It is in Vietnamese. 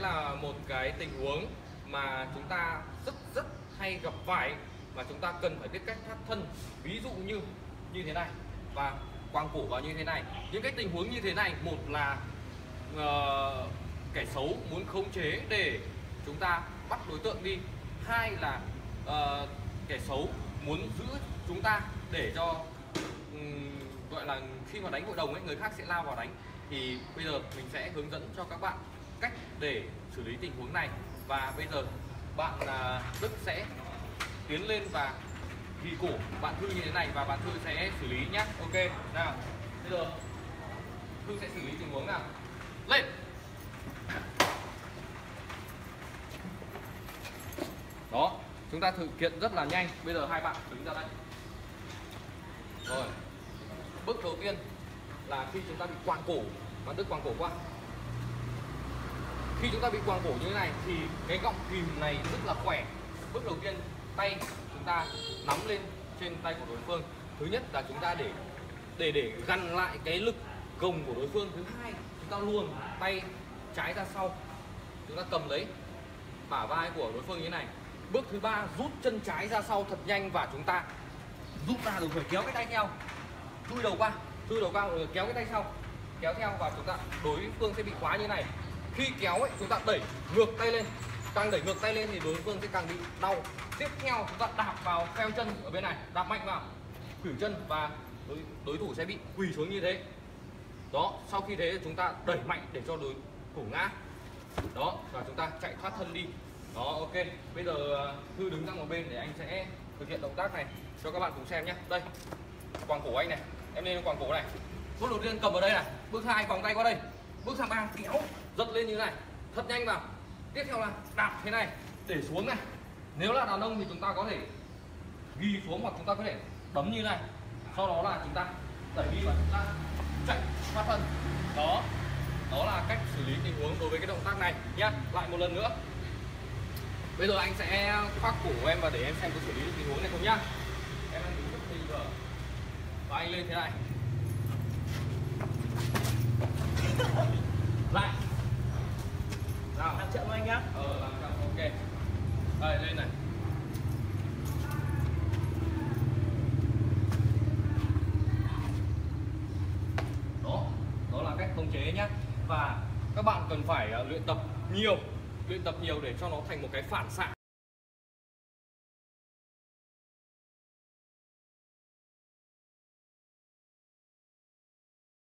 là một cái tình huống mà chúng ta rất hay gặp phải, mà chúng ta cần phải biết cách thoát thân. Ví dụ như thế này và quàng cổ vào như thế này. Những cái tình huống như thế này, một là kẻ xấu muốn khống chế để chúng ta bắt đối tượng đi, hai là kẻ xấu muốn giữ chúng ta để cho gọi là khi mà đánh hội đồng ấy, người khác sẽ lao vào đánh. Thì bây giờ mình sẽ hướng dẫn cho các bạn cách để xử lý tình huống này. Và bây giờ bạn Đức sẽ tiến lên và ghi cổ bạn Thư như thế này, và bạn Thư sẽ xử lý nhé. Ok nào, bây giờ Thư sẽ xử lý tình huống nào. Lên. Đó, chúng ta thực hiện rất là nhanh. Bây giờ hai bạn đứng ra đây. Rồi, bước đầu tiên là khi chúng ta bị quàng cổ, bạn Đức quàng cổ qua. Khi chúng ta bị quàng cổ như thế này thì cái gọng kìm này rất là khỏe. Bước đầu tiên, tay chúng ta nắm lên trên tay của đối phương. Thứ nhất là chúng ta để gắn lại cái lực gồng của đối phương. Thứ hai, chúng ta luồn tay trái ra sau, chúng ta cầm lấy bả vai của đối phương như thế này. Bước thứ ba, rút chân trái ra sau thật nhanh và chúng ta rút ra, đồng thời kéo cái tay theo, chui đầu qua rồi kéo cái tay sau, kéo theo, và chúng ta đối phương sẽ bị khóa như này. Khi kéo ấy, chúng ta đẩy ngược tay lên, càng đẩy ngược tay lên thì đối phương sẽ càng bị đau. Tiếp theo chúng ta đạp vào pheo chân ở bên này, đạp mạnh vào khuỷu chân và đối thủ sẽ bị quỳ xuống như thế. Đó, sau khi thế chúng ta đẩy mạnh để cho đối thủ ngã. Đó, và chúng ta chạy thoát thân đi. Đó, ok. Bây giờ Thư đứng sang một bên để anh sẽ thực hiện động tác này cho các bạn cùng xem nhé. Đây, quàng cổ anh này, em lên quàng cổ này. Bước đầu tiên cầm vào đây này, bước 2 vòng tay qua đây, bước sang 3 kéo giật lên như này, thật nhanh vào. Tiếp theo là đạp thế này để xuống này. Nếu là đàn ông thì chúng ta có thể ghi xuống, hoặc chúng ta có thể đấm như này. Sau đó là chúng ta đẩy đi và chúng ta chạy thoát thân. Đó, đó là cách xử lý tình huống đối với cái động tác này nhá. Lại một lần nữa. Bây giờ anh sẽ khoác cổ của em và để em xem có xử lý được tình huống này không nhá. Em đang đứng rất bình thường và anh lên thế này. Lại. Nào, làm chậm anh nhá. Làm chậm, ok. Đây, lên này. Đó là cách khống chế nhá. Và các bạn cần phải luyện tập nhiều để cho nó thành một cái phản xạ.